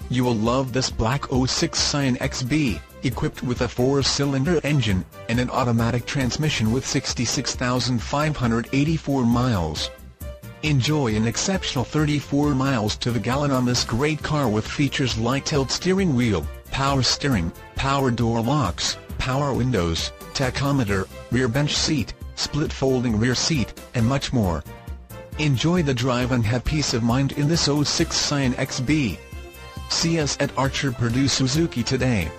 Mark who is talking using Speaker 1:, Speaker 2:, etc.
Speaker 1: You will love this black '06 Scion XB, equipped with a 4-cylinder engine, and an automatic transmission with 66,584 miles. Enjoy an exceptional 34 miles to the gallon on this great car with features like tilt steering wheel, power steering, power door locks, power windows, tachometer, rear bench seat, split folding rear seat, and much more. Enjoy the drive and have peace of mind in this '06 Scion XB. See us at Archer-Perdue Suzuki today.